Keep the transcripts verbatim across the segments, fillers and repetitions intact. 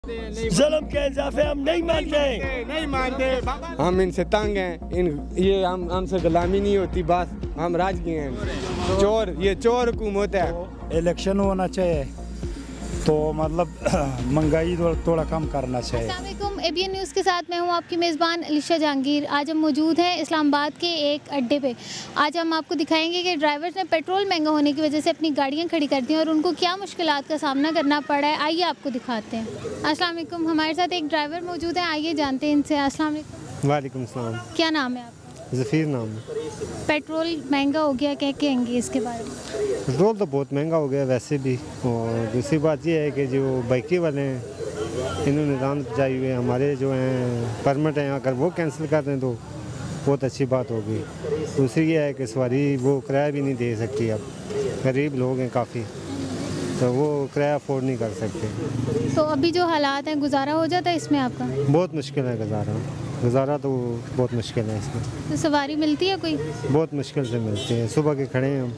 ज़ुल्म के इजाफे हम नहीं मानते नहीं मानते हम इनसे तंग हैं। इन ये हम हमसे गुलामी नहीं होती, बस हम राजकीय हैं। चोर ये चोर हुकूमत है। तो इलेक्शन होना चाहिए तो मतलब महंगाई थोड़ा कम करना चाहिए। अस्सलाम वालेकुम, एबीएन न्यूज़ के साथ मैं हूं आपकी मेज़बान अलीशा जहांगीर। आज हम मौजूद हैं इस्लामाबाद के एक अड्डे पे। आज हम आपको दिखाएंगे कि ड्राइवर्स ने पेट्रोल महंगा होने की वजह से अपनी गाड़ियां खड़ी कर दी और उनको क्या मुश्किलात का सामना करना पड़ा है। आइए आपको दिखाते हैं। अस्सलाम वालेकुम, हमारे साथ एक ड्राइवर मौजूद है, आइए जानते हैं इनसे। अस्सलाम वालेकुम। वालेकुम सलाम। क्या नाम है आपका? ज़फ़ीर नाम है। पेट्रोल महंगा हो गया, क्या कहेंगे इसके बारे में? पेट्रोल तो बहुत महंगा हो गया वैसे भी, और दूसरी बात यह है कि जो बाइकी वाले हैं इन्होंने दाम बचाई हुए, हमारे जो हैं परमिट हैं अगर वो कैंसिल कर दें तो बहुत अच्छी बात होगी। दूसरी ये है कि सवारी वो किराया भी नहीं दे सकती, अब गरीब लोग हैं काफ़ी, तो वो किराया अफोर्ड नहीं कर सकते। तो अभी जो हालात हैं, गुजारा हो जाता है इसमें आपका? बहुत मुश्किल है गुजारा, गुजारा तो बहुत मुश्किल है इसमें। तो सवारी मिलती है कोई? बहुत मुश्किल से मिलती है। सुबह के खड़े हैं हम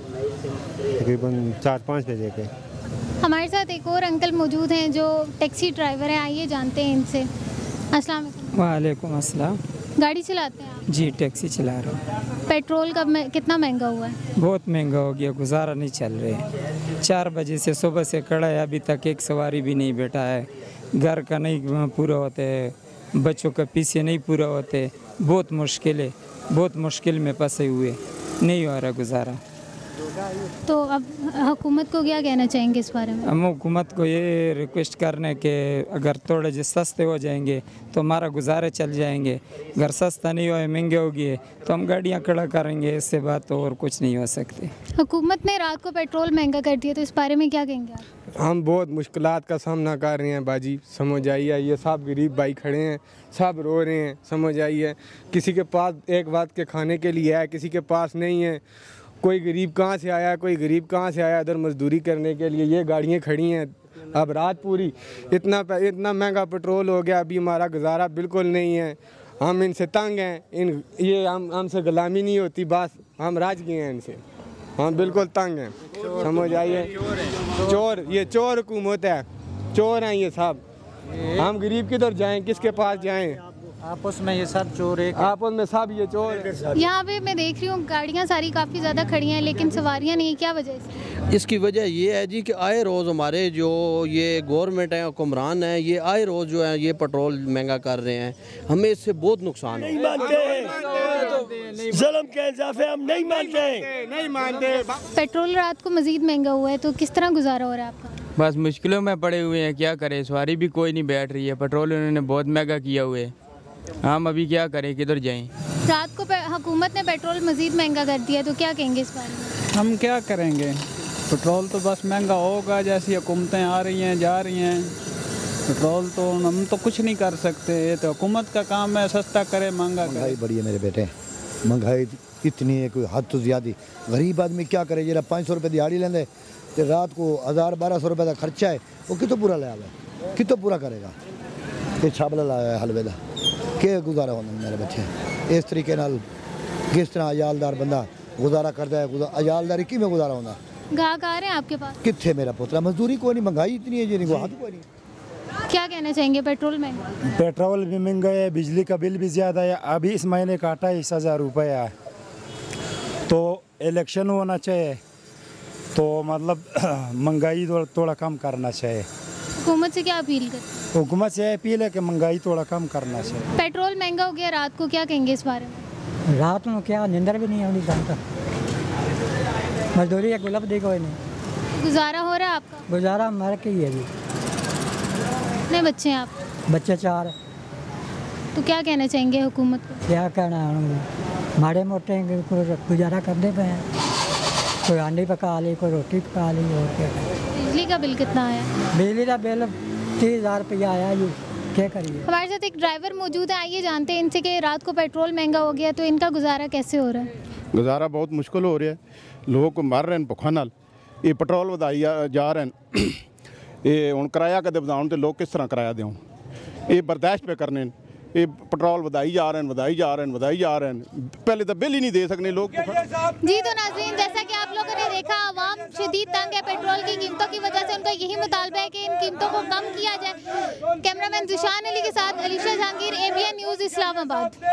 तकरीबन चार पाँच बजे के। हमारे साथ एक और अंकल मौजूद हैं जो टैक्सी ड्राइवर हैं, आइए जानते हैं इनसे। अस्सलाम वालेकुम। वालेकुम अस्सलाम। गाड़ी चलाते हैं आप? जी टैक्सी चला रहा हूँ। पेट्रोल का में, कितना महंगा हुआ है? बहुत महंगा हो गया, गुजारा नहीं चल रहे। चार बजे से सुबह से खड़ा है, अभी तक एक सवारी भी नहीं बैठा है। घर का नहीं पूरा होते है, बच्चों का पीछे नहीं पूरा होते, बहुत मुश्किल है, बहुत मुश्किल में फंसे हुए, नहीं हो रहा गुजारा। तो अब हुकूमत को क्या कहना चाहेंगे इस बारे में? हम हुकूमत को ये रिक्वेस्ट करने के अगर थोड़े जो सस्ते हो जाएंगे तो हमारा गुजारे चल जाएंगे। अगर सस्ता नहीं हो, महंगे होगी तो हम गाड़ियाँ खड़ा करेंगे, इससे बात तो और कुछ नहीं हो सकती। हुकूमत ने रात को पेट्रोल महंगा कर दिया, तो इस बारे में क्या कहेंगे आप? हम बहुत मुश्किलात का सामना कर रहे हैं बाजी, समझ आइए। ये सब गरीब भाई खड़े हैं, सब रो रहे हैं, समझ आइए। किसी के पास एक बात के खाने के लिए है, किसी के पास नहीं है। कोई गरीब कहाँ से आया, कोई गरीब कहाँ से आया इधर मजदूरी करने के लिए। ये गाड़ियाँ खड़ी हैं अब रात पूरी, इतना इतना महंगा पेट्रोल हो गया, अभी हमारा गुजारा बिल्कुल नहीं है। हम इनसे तंग हैं। इन ये हम हमसे गुलामी नहीं होती, बस हम राजकीय हैं इनसे, हम बिल्कुल तंग हैं, समझ आइए। चोर ये चोर हुकूमत है, चोर हैं ये सब। हम गरीब किधर जाएं, किसके पास जाएं? आपस में ये सब चोर है, आपस में सब ये चोर है। यहाँ पे मैं देख रही हूँ गाड़ियाँ सारी काफ़ी ज़्यादा खड़ी हैं लेकिन सवारियाँ नहीं, क्या वजह है? इसकी वजह ये है जी कि आए रोज़ हमारे जो ये गवर्नमेंट है, हुक्मरान हैं, ये आए रोज़ जो है ये पेट्रोल महंगा कर रहे हैं। हमें इससे बहुत नुकसान है। नहीं मानते ज़ुल्म के इजाफे हम नहीं मानते नहीं मानते। पेट्रोल रात को मज़ीद महंगा हुआ है, तो किस तरह गुजारा हो रहा है आपका? बस मुश्किलों में पड़े हुए हैं, क्या करें, सवारी भी कोई नहीं बैठ रही है। पेट्रोल उन्होंने बहुत महंगा किया हुआ है, हम अभी क्या करें, किधर जाएं? रात को हुकूमत ने पेट्रोल मज़ीद महंगा कर दिया, तो क्या कहेंगे इस बारे में? हम क्या करेंगे, पेट्रोल तो बस महंगा होगा। जैसी हुकूमतें आ रही हैं जा रही हैं, पेट्रोल तो हम तो कुछ नहीं कर सकते। ये तो हुकूमत का काम है, सस्ता करे महंगा करे। महंगाई बड़ी है मेरे बेटे, महंगाई इतनी है कोई हद तो ज़्यादा। गरीब आदमी क्या करे, जरा पाँच सौ रुपये दिहाड़ी लेंदे तो रात को हज़ार बारह सौ रुपये का खर्चा है, वो कितों पूरा ले आवे, कितों पूरा करेगा। ये छाबला लाया हलवे का के गुजारा होना मेरे बच्चे। इस तरीके नाल किस तरह अजालदार बंदा गुजारा करता है, अजालदारी कि में गुजारा होना। गाहक आ रहे हैं आपके पास? कितने मेरा पुत्रा, मजदूरी कोई नहीं, महंगाई इतनी है जी, नहीं हाथ कोई नहीं। क्या कहना चाहेंगे? पेट्रोल महंगा, पेट्रोल भी महंगा है, बिजली का बिल भी ज़्यादा है। अभी इस महीने का अट्ठाईस हज़ार रुपया है। तो इलेक्शन होना चाहिए तो मतलब महंगाई थोड़ा कम करना चाहिए। हुकूमत से क्या अपील कर? हुकूमत से अपील है कि महंगाई थोड़ा कम करना चाहिए। पेट्रोल महंगा हो गया रात को, क्या कहेंगे इस बारे में? रात में क्या नींदर भी नहीं आनी, जानता मजदूरी एक गुलाब दी कोई नहीं। गुजारा हो रहा है आपका? गुजारा मर के ही है जी। कितने बच्चे हैं आप? बच्चे चार। तो क्या कहना चाहेंगे हुकूमत को? क्या कहना है, माड़े मोटे गुजारा करने पे हैं। कोई अंडे पका ली, कोई रोटी पका ली, और क्या। बिजली का बिल कितना आया? बिजली का बिल तीस हज़ार रुपया आया जी, क्या करिए। हमारे साथ एक ड्राइवर मौजूद है, आइए जानते हैं इनसे कि रात को पेट्रोल महंगा हो गया तो इनका गुजारा कैसे हो रहा है? गुजारा बहुत मुश्किल हो रहा है, लोग मर रहे हैं भुखा नाल। ये पेट्रोल वधाई जा रहे हैं, ये हुण किराया कदे वधाउण ते लोग किस तरह किराया देउण, ये बर्दाश्त पे करने। ये पेट्रोल वधाई जा रहे हैं वधाई जा रहे हैं वधाई जा रहे हैं, पहले तो बिल ही नहीं दे सकने लोग। जी तो नाज़रीन, जैसा कि आप लोगों ने देखा, आवाम शदीद तंग है पेट्रोल की कीमतों की वजह से। उनका यही मुतालबा है कि इन कीमतों को कम किया जाए। कैमरामैन जिशान अली के साथ Alisha Jahangir, A B N news Islamabad.